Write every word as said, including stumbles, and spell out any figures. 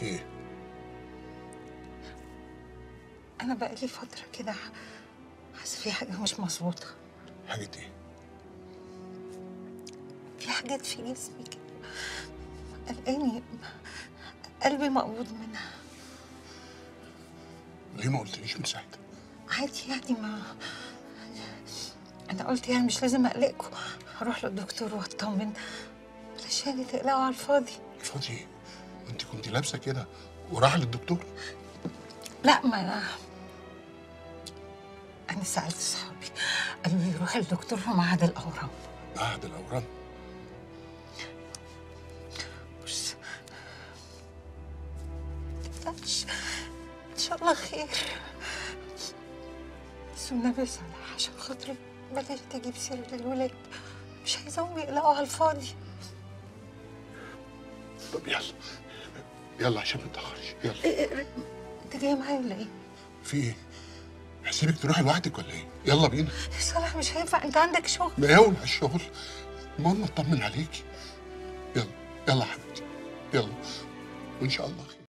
في ايه؟ انا بقالي فتره كده حاسه في حاجه مش مظبوطه. حاجة ايه؟ في حاجات في جسمي كده قلقاني، قلبي مقبوض منها. ليه ما قلتليش من ساعتها؟ عادي يعني، ما انا قلت يعني مش لازم اقلقكم، هروح للدكتور واطمن علشان تقلقوا على الفاضي. الفاضي ايه؟ وانت كنت لابسه كده وراح للدكتور؟ لا، ما انا انا سالت صحابي قالوا لي روحي للدكتور في معهد الاورام. معهد الاورام؟ بص، متقلقش ان شاء الله خير، بس والنبي صالح عشان خاطري بلاش تجيب سيره للولاد، مش عايزاهم يقلقوا على الفاضي. طب يلا يلا عشان ما نتاخرش، يلا. إيه إيه انت جاي معايا ولا ايه؟ في ايه؟ هسيبك تروحي لوحدك ولا ايه؟ يلا بينا. يا صالح مش هينفع، انت عندك شغل. ما يولع الشغل، المهم اطمن عليكي. يلا يلا يا حبيبتي، يلا وان شاء الله خير.